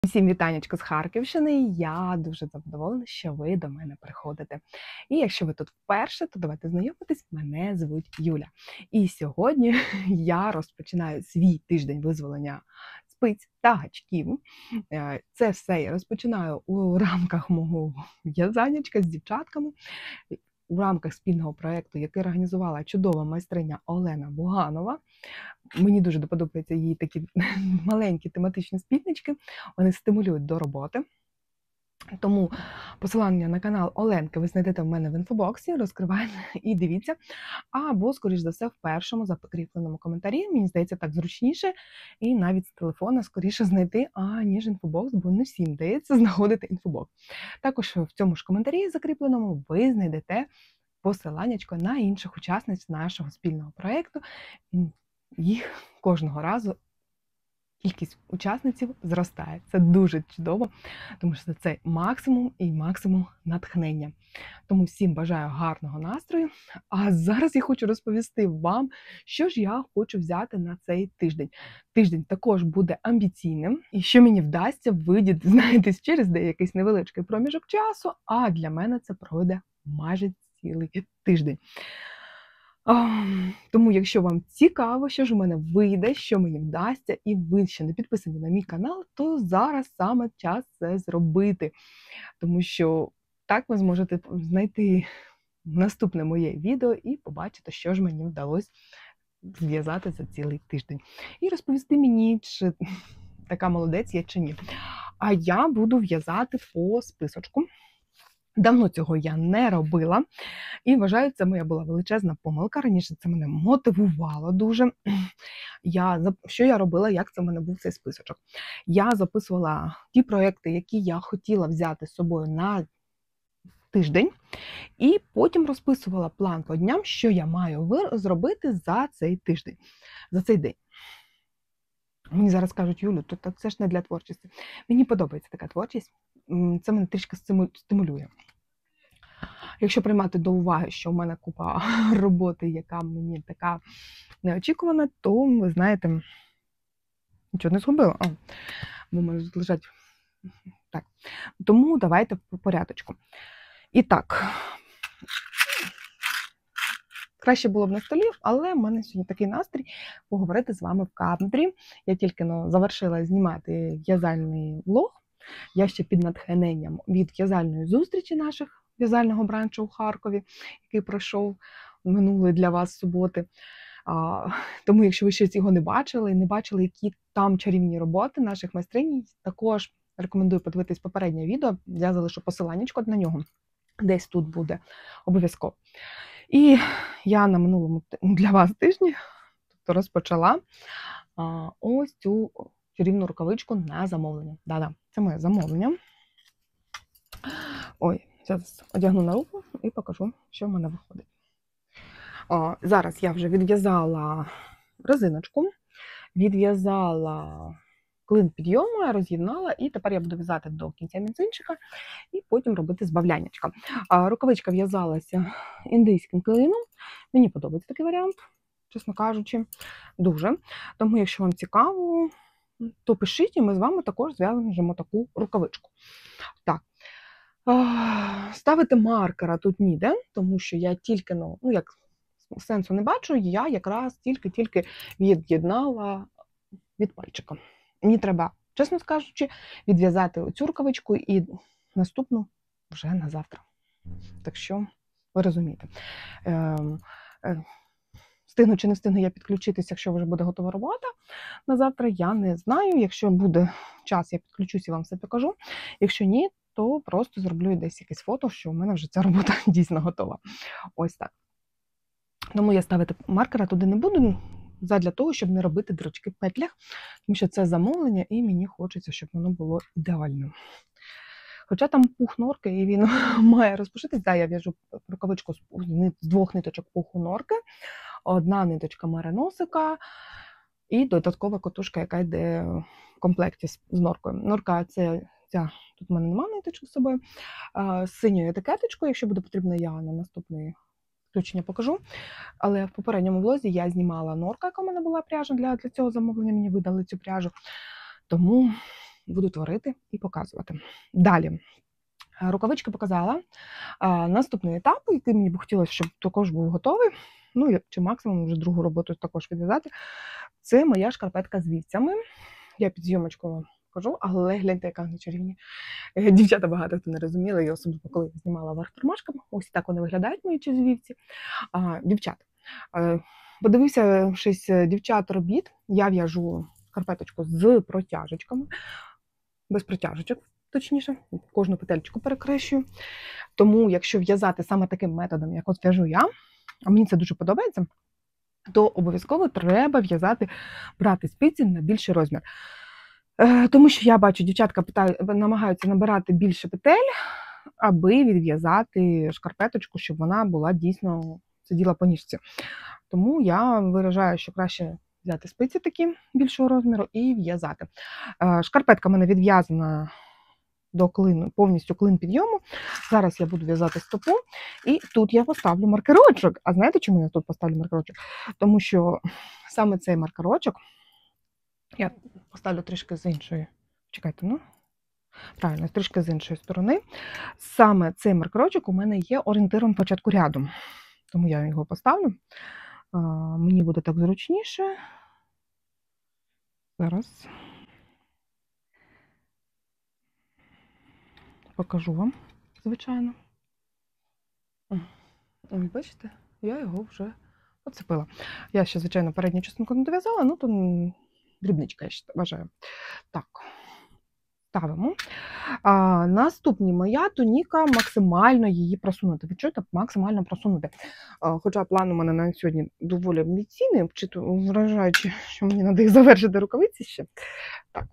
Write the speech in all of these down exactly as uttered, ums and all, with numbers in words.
Всім вітанечко з Харківщини. Я дуже задоволена, що ви до мене приходите. І якщо ви тут вперше, то давайте знайомитись. Мене звуть Юля. І сьогодні я розпочинаю свій тиждень визволення спиць та гачків. Це все я розпочинаю у рамках мого в'язанячка з дівчатками. У рамках спільного проєкту, який організувала чудова майстриня Олена Буганова. Мені дуже подобаються її такі маленькі тематичні спіднички. Вони стимулюють до роботи. Тому посилання на канал Оленки ви знайдете в мене в інфобоксі, розкривайте і дивіться. Або, скоріш за все, в першому закріпленому коментарі. Мені здається, так зручніше. І навіть з телефона скоріше знайти, аніж інфобокс, бо не всім дається знаходити інфобокс. Також в цьому ж коментарі закріпленому ви знайдете посиланнячко на інших учасниць нашого спільного проєкту. Їх кожного разу кількість учасників зростає. Це дуже чудово, тому що це максимум і максимум натхнення. Тому всім бажаю гарного настрою. А зараз я хочу розповісти вам, що ж я хочу взяти на цей тиждень. Тиждень також буде амбіційним, і що мені вдасться, ви дізнаєтесь через деякий невеличкий проміжок часу, а для мене це пройде майже цілий тиждень. Тому, якщо вам цікаво, що ж у мене вийде, що мені вдасться, і ви ще не підписані на мій канал, то зараз саме час це зробити. Тому що так ви зможете знайти наступне моє відео і побачити, що ж мені вдалося зв'язати за цілий тиждень. І розповісти мені, чи така молодець я чи ні. А я буду в'язати по списочку. Давно цього я не робила, і вважаю, це моя була величезна помилка. Раніше це мене мотивувало дуже. Я, що я робила, як це в мене був цей списочок? Я записувала ті проекти, які я хотіла взяти з собою на тиждень, і потім розписувала план по дням, що я маю зробити за цей тиждень, за цей день. Мені зараз кажуть, Юлю, то це ж не для творчості. Мені подобається така творчість, це мене трішки стимулює. Якщо приймати до уваги, що в мене купа роботи, яка мені така неочікувана, то, ви знаєте, нічого не зробила. А, бо в мене тут лежать. Так. Тому давайте по порядочку. І так, краще було б на столі, але в мене сьогодні такий настрій поговорити з вами в кадрі. Я тільки ну, завершила знімати в'язальний влог. Я ще під натхненням від в'язальної зустрічі наших в'язального бранчу у Харкові, який пройшов минулої для вас суботи. А, тому, якщо ви ще його не бачили, не бачили, які там чарівні роботи наших майстринь, також рекомендую подивитись попереднє відео. Я залишу посиланнячко на нього. Десь тут буде обов'язково. І я на минулому для вас тижні тобто розпочала а, ось цю чарівну рукавичку на замовлення. Да-да, це моє замовлення. Ой, зараз одягну на руку і покажу, що в мене виходить. О, зараз я вже відв'язала резиночку, відв'язала клин підйому, роз'єднала, і тепер я буду в'язати до кінця мізинчика і потім робити збавляннячка. Рукавичка в'язалася індійським клином. Мені подобається такий варіант, чесно кажучи, дуже. Тому, якщо вам цікаво, то пишіть, і ми з вами також зв'яжемо таку рукавичку. Так. Ставити маркера тут ніде, тому що я тільки, ну, ну як сенсу не бачу, я якраз тільки-тільки від'єднала від пальчика. Мені треба, чесно скажучи, відв'язати оцю рукавичку і наступну вже на завтра. Так що, ви розумієте. Е, е, Встигну чи не встигну я підключитися, якщо вже буде готова робота на завтра, я не знаю. Якщо буде час, я підключусь і вам все покажу. Якщо ні, то просто зроблю десь якесь фото, що в мене вже ця робота дійсно готова. Ось так. Тому я ставити маркера туди не буду, задля того, щоб не робити дірочки в петлях, тому що це замовлення, і мені хочеться, щоб воно було ідеальним. Хоча там пух норки, і він має розпушитись. Так, я в'яжу рукавичку з двох ниточок пуху норки, одна ниточка мериносика і додаткова котушка, яка йде в комплекті з норкою. Норка – це ця, тут в мене немає ниточок з собою, з синьою етикеточкою, якщо буде потрібно, я на наступний включення покажу. Але в попередньому влозі я знімала норка, яка в мене була пряжа для, для цього замовлення, мені видали цю пряжу. Тому буду творити і показувати. Далі. Рукавички показала. А, наступний етап, який мені б хотілося, щоб також був готовий, ну, чи максимум вже другу роботу також відв'язати, це моя шкарпетка з вівцями. Я під зйомочкою кажу, але гляньте, яка вона чарівні. Дівчата багато хто не розуміли, і особливо коли я знімала верх тормашками. Ось так вони виглядають, мої вівці. А, дівчата, подивився щось дівчат робіт, я в'яжу шкарпеточку з протяжечками, без протяжечок, точніше, кожну петельку перекрещую. Тому, якщо в'язати саме таким методом, як от в'яжу я, а мені це дуже подобається, то обов'язково треба в'язати, брати спиці на більший розмір. Е, тому що я бачу, дівчатка питаю, намагаються набирати більше петель, аби відв'язати шкарпеточку, щоб вона була дійсно сиділа по ніжці. Тому я виражаю, що краще взяти спиці такі більшого розміру і в'язати. Е, шкарпетка в мене відв'язана до клину, повністю клин підйому. Зараз я буду в'язати стопу, і тут я поставлю маркерочок. А знаєте, чому я тут поставлю маркерочок? Тому що саме цей маркерочок, я поставлю трішки з іншої, чекайте, ну, правильно, трішки з іншої сторони. Саме цей маркерочок у мене є орієнтиром початку ряду. Тому я його поставлю. А, мені буде так зручніше. Зараз покажу вам, звичайно. Бачите, я його вже оцепила. Я ще, звичайно, передню частинку не дов'язала, ну то дрібничка, я ще вважаю. Так, ставимо. А, наступні моя туніка, максимально її просунути. Ви чуєте? Максимально просунути. А, хоча план у мене на сьогодні доволі амбіційний, вражаючи, що мені треба їх завершити рукавиці ще. Так.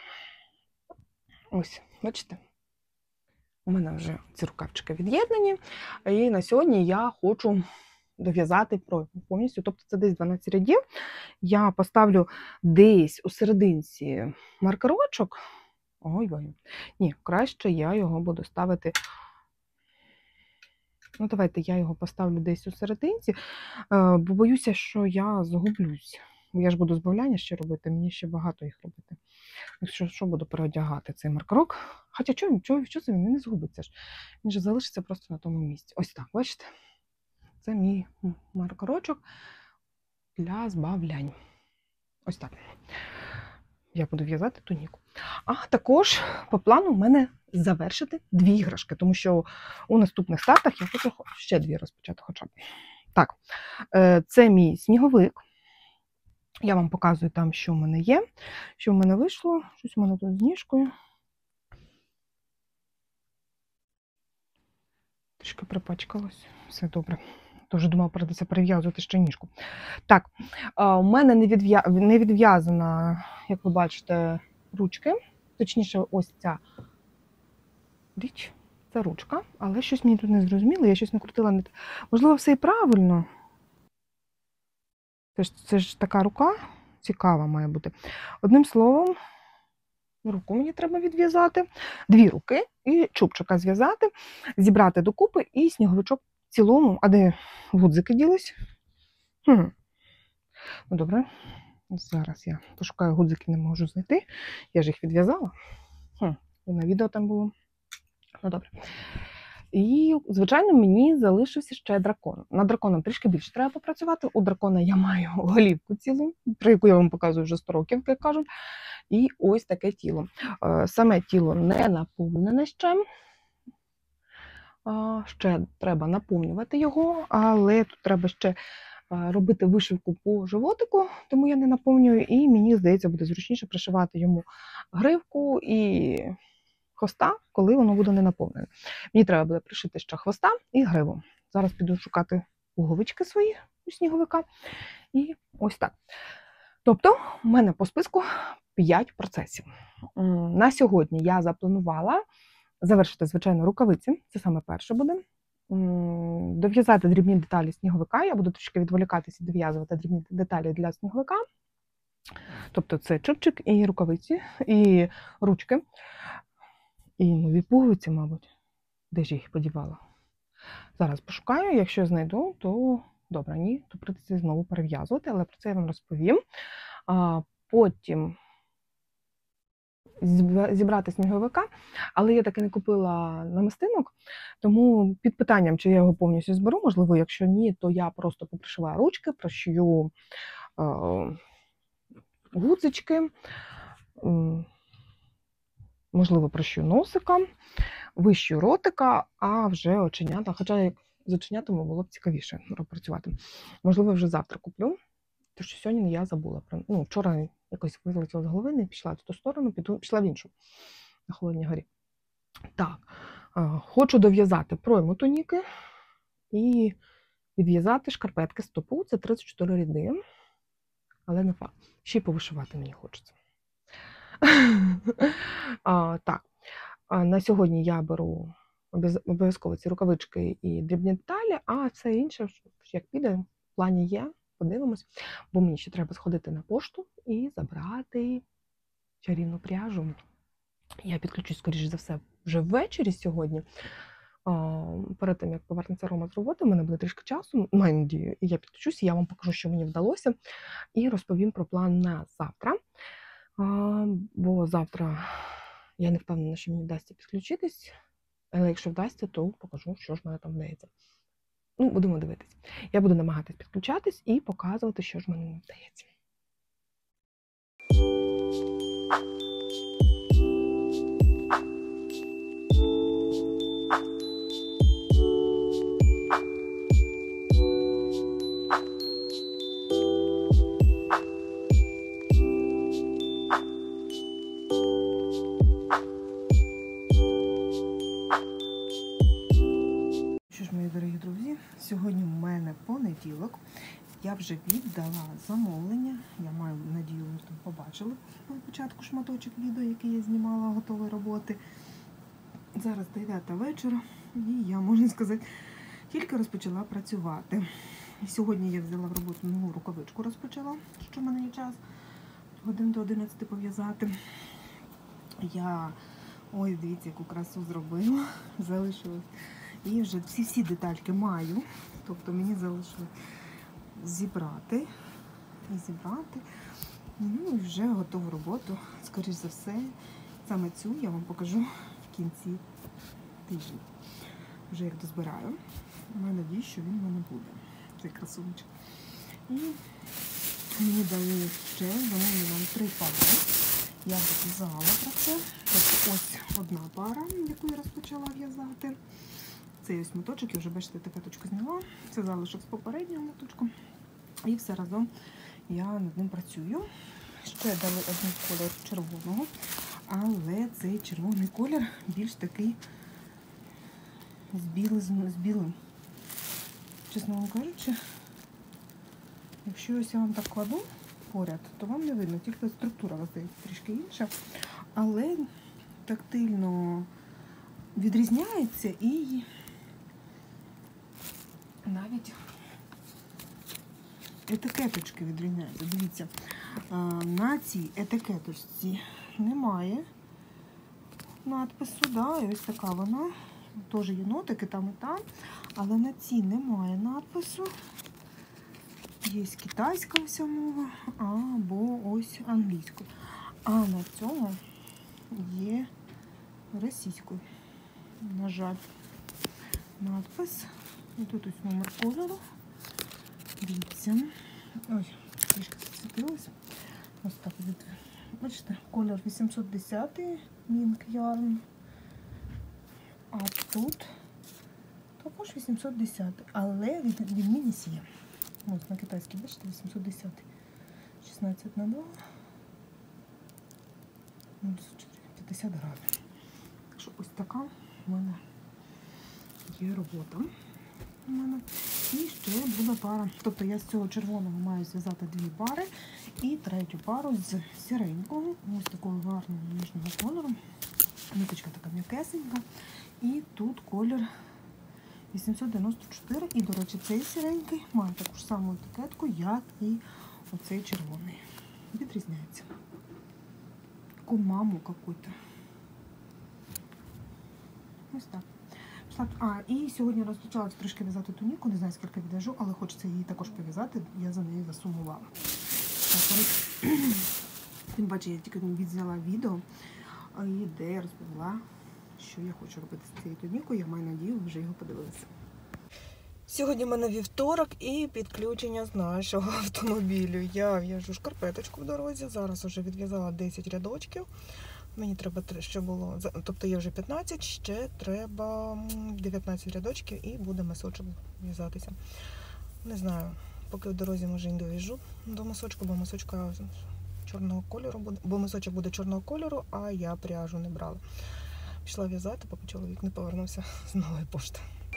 Ось, бачите? У мене вже ці рукавчики від'єднані, і на сьогодні я хочу дов'язати повністю, тобто це десь дванадцять рядів. Я поставлю десь у серединці маркерочок. Ой-ой, ні, краще я його буду ставити, ну давайте я його поставлю десь у серединці, бо боюся, що я загублюсь. Я ж буду збавляння ще робити, мені ще багато їх робити. Якщо що, буду переодягати цей маркерок. Хоча, чого, чого, що це він не згубиться ж? Він же залишиться просто на тому місці. Ось так, бачите? Це мій маркерочок для збавлянь. Ось так. Я буду в'язати туніку. А також по плану в мене завершити дві іграшки, тому що у наступних стартах я хочу ще дві розпочати хоча б. Так, це мій сніговик. Я вам показую там, що в мене є, що в мене вийшло. Щось у мене тут з ніжкою. Трішки припачкалось. Все добре. Тож думала, придеться перев'язувати ще ніжку. Так, у мене не відв'язана, як ви бачите, ручки. Точніше, ось ця річ. Це ручка. Але щось мені тут не зрозуміло, я щось накрутила. Можливо, все і правильно. Це ж, це ж така рука цікава має бути. Одним словом, руку мені треба відв'язати, дві руки і чубчика зв'язати, зібрати докупи і сніговичок в цілому. А де гудзики ділись? Хм. Ну, добре. Зараз я пошукаю гудзики, не можу знайти. Я ж їх відв'язала. Хм. І на відео там було. Ну, добре. І, звичайно, мені залишився ще дракон. Над драконом трішки більше треба попрацювати. У дракона я маю голівку цілу, про яку я вам показую вже сто років, як кажуть. І ось таке тіло. Саме тіло не наповнене ще. Ще треба наповнювати його, але тут треба ще робити вишивку по животику, тому я не наповнюю. І мені, здається, буде зручніше пришивати йому гривку і хвоста, коли воно буде не наповнене. Мені треба буде пришити ще хвоста і гриву. Зараз піду шукати пуговички свої у сніговика. І ось так. Тобто, у мене по списку п'ять процесів. На сьогодні я запланувала завершити, звичайно, рукавиці. Це саме перше буде. Дов'язати дрібні деталі сніговика. Я буду трішки відволікатися і дов'язувати дрібні деталі для сніговика. Тобто це чубчик і рукавиці, і ручки. І нові пуговиці, мабуть. Де ж я їх подівала? Зараз пошукаю, якщо знайду, то добре, ні, то придеться знову перев'язувати, але про це я вам розповім. А потім зібрати сніговика, але я таки не купила намистинок, тому під питанням, чи я його повністю зберу, можливо, якщо ні, то я просто попришиваю ручки, пришию е, гудзички, е, можливо, пришию носика, вищу ротика, а вже оченята, хоча з оченятами було б цікавіше працювати. Можливо, вже завтра куплю, тому що сьогодні я забула. Про, ну, вчора якось вилетіла з голови, не пішла в ту сторону, пішла в іншу, на Холодній горі. Так, хочу дов'язати пройму туніки і відв'язати шкарпетки стопу, це тридцять чотири ряди, але не факт. Ще й повишивати мені хочеться. а, так, а, на сьогодні я беру обов'язково ці рукавички і дрібні деталі, а все інше, як піде, в плані є, подивимось, бо мені ще треба сходити на пошту і забрати чарівну пряжу. Я підключусь, скоріш за все, вже ввечері сьогодні. Перед тим, як повернеться Рома з роботи, в мене буде трішки часу, маю надію, і я підключусь, і я вам покажу, що мені вдалося, і розповім про план на завтра. Бо завтра я не впевнена, що мені вдасться підключитись, але якщо вдасться, то покажу, що ж в мене там вдається. Ну, будемо дивитись. Я буду намагатись підключатись і показувати, що ж мені не вдається. Сьогодні в мене понеділок, я вже віддала замовлення, я маю надію, ви там побачили на початку шматочок відео, який я знімала готової роботи. Зараз дев'ята вечора і я, можна сказати, тільки розпочала працювати. Сьогодні я взяла в роботу нову рукавичку, розпочала, що в мене є час, годин до одинадцяти пов'язати. Я, ой, дивіться, яку красу зробила, залишилось. І вже всі-всі детальки маю, тобто мені залишилось зібрати і зібрати. Ну і вже готову роботу, скоріш за все. Саме цю я вам покажу в кінці тижня. Вже як дозбираю. Маю надію, що він в мене буде, цей красунчик. І мені дали ще, дали нам три пари. Я записала про це. Тобто ось одна пара, яку я розпочала в'язати. Цей ось моточок, я вже, бачите, таку точку зняла. Це залишок з попереднього моточку. І все разом я над ним працюю. Ще дали один колір червоного, але цей червоний колір більш такий з білим. З білим. Чесно вам кажучи, якщо ось я вам так кладу поряд, то вам не видно, тільки структура у вас трішки інша, але тактильно відрізняється і навіть етикеточки відрізняються. Дивіться, на цій етикеточці немає надпису, да, і ось така вона. Теж є нотики там і там, але на цій немає надпису. Є китайська вся мова, або ось англійською. А на цьому є російською, на жаль, надпис. І тут ось номер кольору. Дивіться. Ой, трішки зацепилась. Ось так. Бачите, колір вісімсот десять Mink Yarn. А тут також вісімсот десять, але відмінність є. Ось на китайській, бачите, вісімсот десять. шістнадцять на два. п'ятдесят грамів. Так що ось така в мене є робота. У мене. І ще була пара. Тобто я з цього червоного маю зв'язати дві пари і третю пару з сіренького. Ось такого гарного ніжного кольору. Ниточка така м'якесенька. І тут колір вісімсот дев'яносто чотири. І, до речі, цей сіренький має таку ж саму етикетку, як і оцей червоний. Відрізняється. Таку маму какую-то. Ось так. А, і сьогодні розпочала трішки в'язати туніку, не знаю, скільки відв'яжу, але хочеться її також пов'язати, я за нею засумувала. Так, тим паче, я тільки відзняла відео, А і де я розповіла, що я хочу робити з цією тунікою. Я маю надію, ви вже його подивилися. Сьогодні в мене вівторок і підключення з нашого автомобілю. Я в'яжу шкарпеточку в дорозі, зараз вже відв'язала десять рядочків. Мені треба ще було, тобто є вже п'ятнадцять, ще треба дев'ятнадцять рядочків і буде мисочок в'язатися. Не знаю, поки в дорозі, може, і дов'яжу до мисочку, бо мисочка чорного кольору буде, бо мисочок буде чорного кольору, а я пряжу не брала. Пішла в'язати, поки чоловік не повернувся з нової пошти.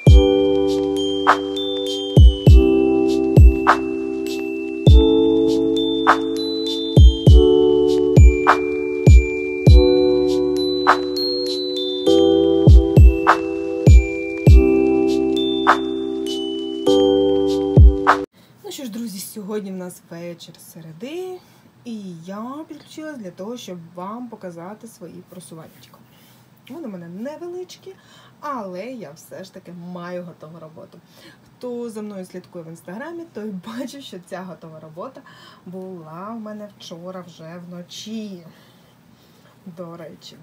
Ну що ж, друзі, сьогодні в нас вечір середи, і я підключилась для того, щоб вам показати свої просуваннячка. Вони в мене невеличкі, але я все ж таки маю готову роботу. Хто за мною слідкує в інстаграмі, той бачив, що ця готова робота була в мене вчора вже вночі, до речі.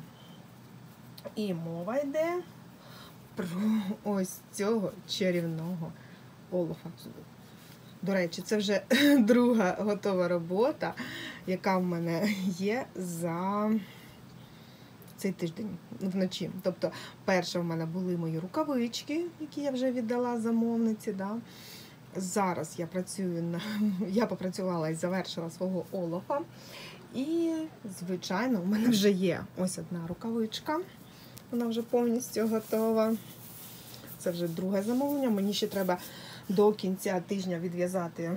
І мова йде про ось цього чарівного олуфа. До речі, це вже друга готова робота, яка в мене є за цей тиждень вночі. Тобто, перша в мене були мої рукавички, які я вже віддала замовниці. Да? Зараз я працюю на... я попрацювала і завершила свого олофа. І, звичайно, в мене вже є ось одна рукавичка. Вона вже повністю готова. Це вже друге замовлення. Мені ще треба до кінця тижня відв'язати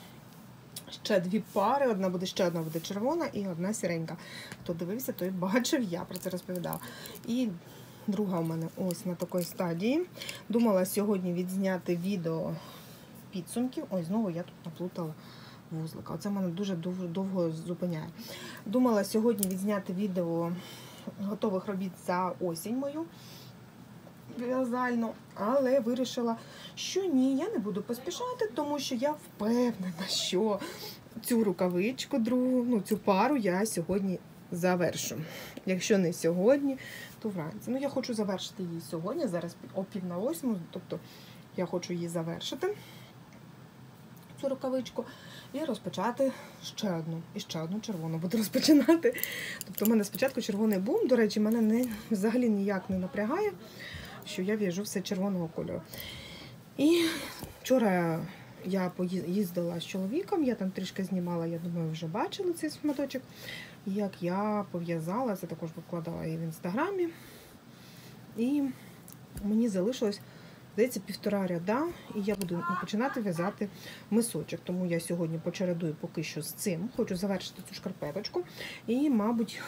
ще дві пари. Одна буде ще одна буде червона і одна сіренька. Хто дивився, той бачив, я про це розповідала. І друга у мене ось на такій стадії. Думала сьогодні відзняти відео підсумків. Ой, знову я тут наплутала вузлика. Оце мене дуже довго, довго зупиняє. Думала сьогодні відзняти відео готових робіт за осінь мою в'язальну, але вирішила, що ні, я не буду поспішати, тому що я впевнена, що цю рукавичку другу, ну цю пару я сьогодні завершу. Якщо не сьогодні, то вранці. Ну, я хочу завершити її сьогодні, зараз о пів на восьму, тобто я хочу її завершити, цю рукавичку, і розпочати ще одну. І ще одну червону буду розпочинати. Тобто в мене спочатку червоний бум, до речі, мене не, взагалі ніяк не напрягає, що я в'яжу все червоного кольору. І вчора я поїздила з чоловіком, я там трішки знімала, я думаю, вже бачили цей шматочок, як я пов'язала, це також викладала і в інстаграмі. І мені залишилось, здається, півтора ряда, і я буду починати в'язати мисочок. Тому я сьогодні почередую поки що з цим, хочу завершити цю шкарпеточку і, мабуть,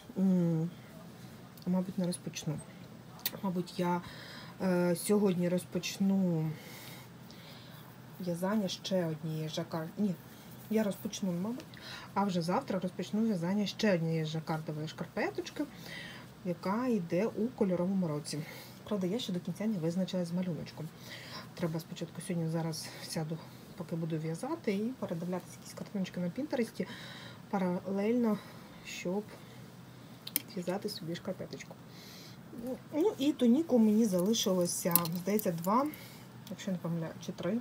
мабуть, не розпочну. Мабуть, я е, сьогодні розпочну в'язання ще однієї жакард... Ні, я розпочну, мабуть, а вже завтра розпочну в'язання ще однієї жакардової шкарпеточки, яка йде у кольоровому році. Правда, я ще до кінця не визначилась з малюночком. Треба спочатку сьогодні зараз сяду, поки буду в'язати, і передивлятися якісь картиночки на Пінтересті паралельно, щоб в'язати собі шкарпеточку. Ну і туніку мені залишилося, здається, два, якщо не помиляю, чи три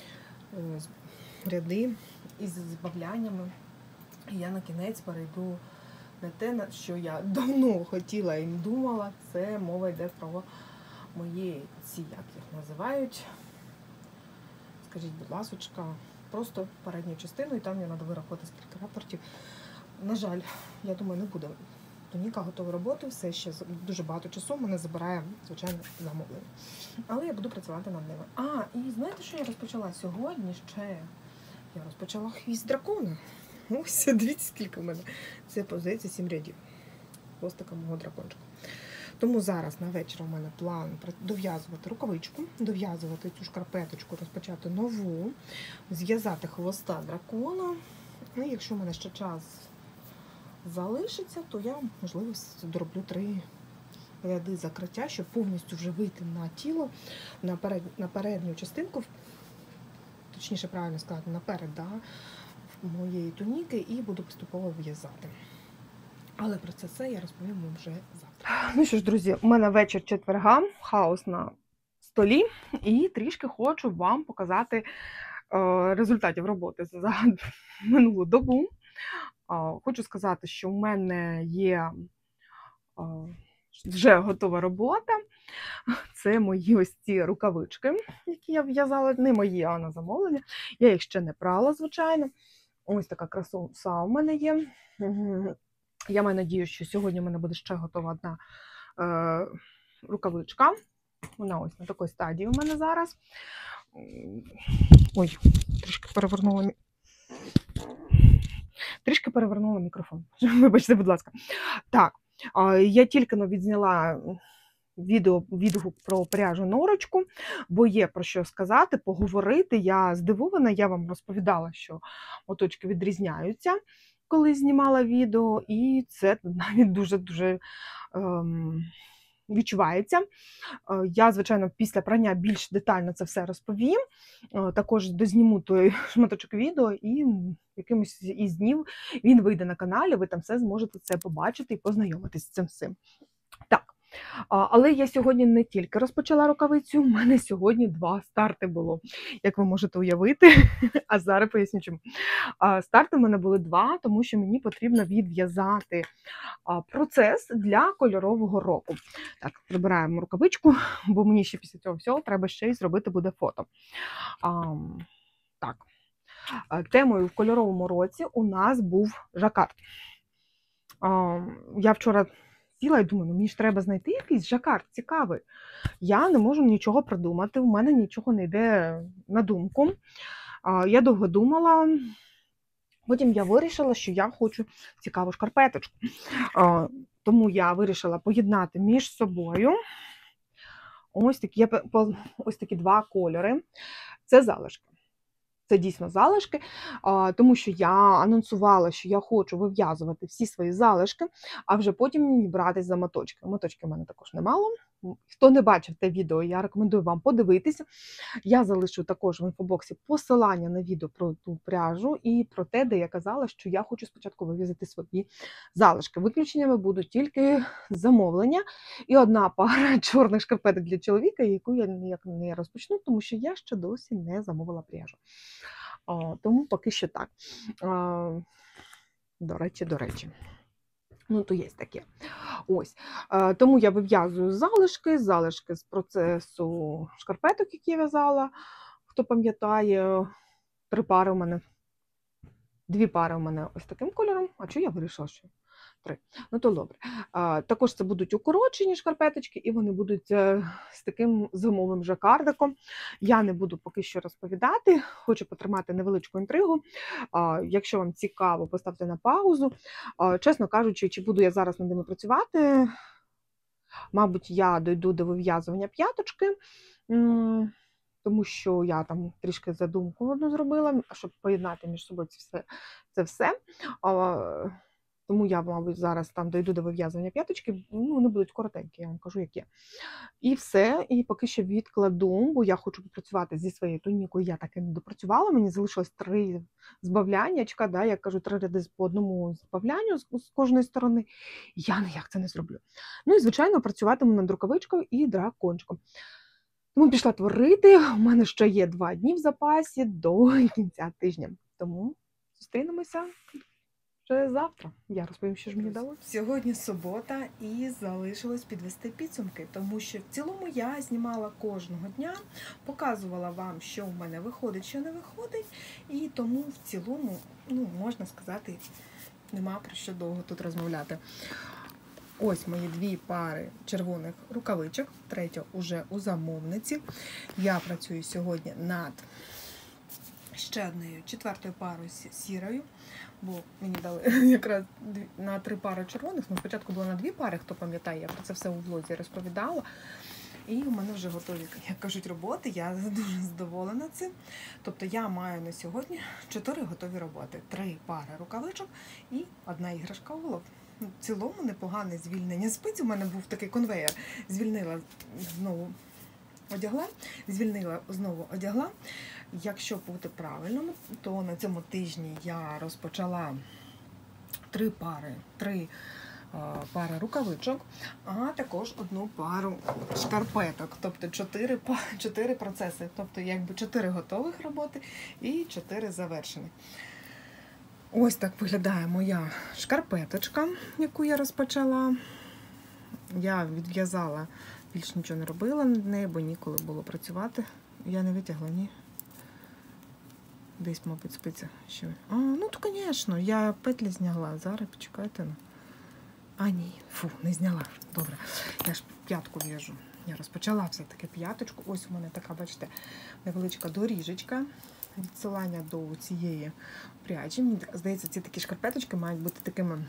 ряди із збавляннями. І я на кінець перейду на те, що я давно хотіла і думала. Це мова йде про мої ці, як їх називають, скажіть, будь ласочка, просто передню частину, і там мені треба вирахувати скільки рапортів. На жаль, я думаю, не буде туніка готова роботи, все ще дуже багато часу мене забирає, звичайно, замовлення. Але я буду працювати над ними. А, і знаєте, що я розпочала сьогодні ще? Я розпочала хвіст дракона. Ось, дивіться, скільки в мене. Це, здається, сім рядів хвостика мого дракончика. Тому зараз на вечір у мене план дов'язувати рукавичку, дов'язувати цю шкарпеточку, розпочати нову, зв'язати хвоста дракона. І якщо в мене ще час залишиться, то я, можливо, дороблю три ряди закриття, щоб повністю вже вийти на тіло, на, перед, на передню частинку, точніше, правильно сказати, наперед, да, моєї туніки, і буду поступово в'язати. Але про це все я розповім вам вже завтра. Ну що ж, друзі, у мене вечір четверга, хаос на столі, і трішки хочу вам показати е, результатів роботи за минулу добу. Е, хочу сказати, що у мене є е, вже готова робота. Це мої ось ці рукавички, які я в'язала, не мої, а на замовлення. Я їх ще не прала, звичайно. Ось така красота у мене є. Я маю надію, що сьогодні в мене буде ще готова одна е, рукавичка. Вона ось на такій стадії у мене зараз. Ой, трішки перевернула мі... трішки перевернула мікрофон. Вибачте, будь ласка. Так, е, я тільки но відзняла відео, відгук про пряжу норочку, бо є про що сказати, поговорити. Я здивована, я вам розповідала, що моточки відрізняються, коли знімала відео, і це навіть дуже-дуже ем, відчувається. Е, я, звичайно, після прання більш детально це все розповім. Е, також дозніму той шматочок відео, і якимось із днів він вийде на каналі, ви там все зможете це побачити і познайомитись з цим всім. Так. Але я сьогодні не тільки розпочала рукавицю, у мене сьогодні два старти було, як ви можете уявити, а зараз поясню чому. Старти в мене були два, тому що мені потрібно відв'язати процес для кольорового року. Так, прибираємо рукавичку, бо мені ще після цього всього треба ще й зробити буде фото. А, так. Темою в кольоровому році у нас був жакард. А, я вчора сіла і думаю, ну мені ж треба знайти якийсь жакард цікавий. Я не можу нічого придумати, в мене нічого не йде на думку. Я довго думала, потім я вирішила, що я хочу цікаву шкарпеточку. Тому я вирішила поєднати між собою ось такі, ось такі два кольори. Це залишки. Це дійсно залишки, тому що я анонсувала, що я хочу вив'язувати всі свої залишки, а вже потім братись за моточки. Моточки в мене також немало. Хто не бачив те відео, я рекомендую вам подивитися. Я залишу також в інфобоксі посилання на відео про ту пряжу і про те, де я казала, що я хочу спочатку вив'язати свої залишки. Виключеннями будуть тільки замовлення і одна пара чорних шкарпеток для чоловіка, яку я ніяк не розпочну, тому що я ще досі не замовила пряжу. О, тому поки що так. О, до речі, до речі. Ну, то є таке. Ось. Е, тому я вив'язую залишки, залишки з процесу шкарпеток, які я в'язала. Хто пам'ятає, три пари у мене, дві пари у мене ось таким кольором. А чого я вирішила, що три? Ну, то добре. Е, також це будуть укорочені шкарпеточки, і вони будуть е, з таким зимовим жакардиком. Я не буду поки що розповідати, хочу потримати невеличку інтригу. Е, якщо вам цікаво, поставте на паузу. Е, чесно кажучи, чи буду я зараз над ними працювати, мабуть, я дойду до вив'язування п'яточки, тому що я там трішки задумку одну зробила, щоб поєднати між собою це все. Це все. Е, Тому я, мабуть, зараз там дойду до вив'язування п'яточки, ну, вони будуть коротенькі, я вам кажу, які. І все, і поки що відкладу, бо я хочу попрацювати зі своєю тунікою, я так і не допрацювала, мені залишилось три збавляннячка, да, я кажу, три ряди по одному збавлянню з, з кожної сторони, я ніяк це не зроблю. Ну і, звичайно, працюватиму над рукавичкою і дракончиком. Тому пішла творити, у мене ще є два дні в запасі до кінця тижня, тому зустрінемося вже завтра. Я розповім, що ж мені дало. Сьогодні субота і залишилось підвести підсумки, тому що в цілому я знімала кожного дня, показувала вам, що в мене виходить, що не виходить, і тому в цілому, ну, можна сказати, нема про що довго тут розмовляти. Ось мої дві пари червоних рукавичок, третя уже у замовниці. Я працюю сьогодні над ще однією четвертою парою сірою, бо мені дали якраз на три пари червоних. Ну, спочатку було на дві пари, хто пам'ятає, я про це все у влозі розповідала. І у мене вже готові, як кажуть, роботи, я дуже задоволена цим. Тобто я маю на сьогодні чотири готові роботи. Три пари рукавичок і одна іграшка улов. В цілому непогане звільнення спиць. У мене був такий конвейер. Звільнила знову одягла, звільнила знову одягла. Якщо бути правильним, то на цьому тижні я розпочала три пари, три пара рукавичок, а також одну пару шкарпеток. Тобто чотири, чотири процеси. Тобто якби чотири готових роботи і чотири завершених. Ось так виглядає моя шкарпеточка, яку я розпочала. Я відв'язала, більш нічого не робила над нею, бо ніколи було працювати. Я не витягла, ні. Десь, мабуть, спиця ще. А, ну, то, звісно, я петлі зняла. Зараз, почекайте. А, ні, фу, не зняла. Добре. Я ж п'ятку в'яжу. Я розпочала все-таки п'яточку. Ось у мене така, бачите, невеличка доріжечка. Відсилання до цієї пряжі. Мені здається, ці такі шкарпеточки мають бути такими,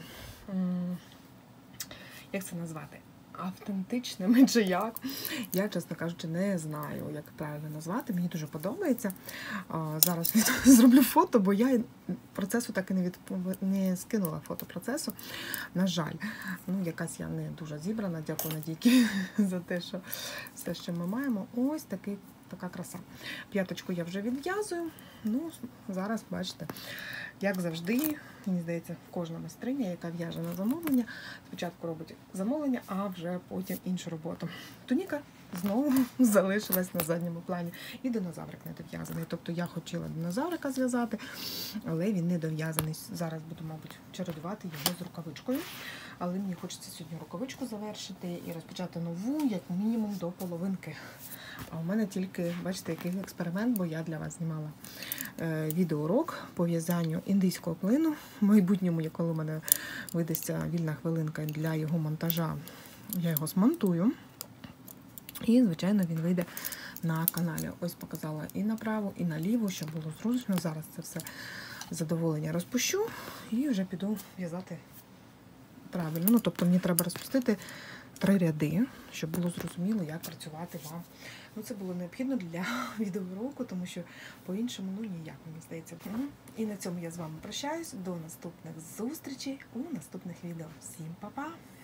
як це назвати? Автентичними чи як. Я, чесно кажучи, не знаю, як правильно назвати. Мені дуже подобається. Зараз зроблю фото, бо я процесу так і не, від... не скинула фото процесу. На жаль, ну, якась я не дуже зібрана. Дякую, Надійки, за те, що все, що ми маємо. Ось такий, така краса. П'яточку я вже відв'язую. Ну, зараз, бачите, як завжди, мені здається, кожна майстриня, яка в'яже на замовлення, спочатку робить замовлення, а вже потім іншу роботу. Туніка знову залишилась на задньому плані. І динозаврик не дов'язаний. Тобто я хотіла динозаврика зв'язати, але він не дов'язаний. Зараз буду, мабуть, чередувати його з рукавичкою. Але мені хочеться сьогодні рукавичку завершити і розпочати нову, як мінімум, до половинки. А у мене тільки, бачите, який експеримент, бо я для вас знімала е, відеоурок по в'язанню індійського клину. В майбутньому, коли у мене видасться вільна хвилинка для його монтажа, я його змонтую. І, звичайно, він вийде на каналі. Ось показала і направо, і наліво, щоб було зручно. Зараз це все задоволення розпущу і вже піду в'язати правильно. Ну, тобто мені треба розпустити три ряди, щоб було зрозуміло, як працювати вам. Ну, це було необхідно для відеоуроку, тому що по-іншому, ну, ніяк, мені здається. І на цьому я з вами прощаюсь. До наступних зустрічей у наступних відео. Всім па-па!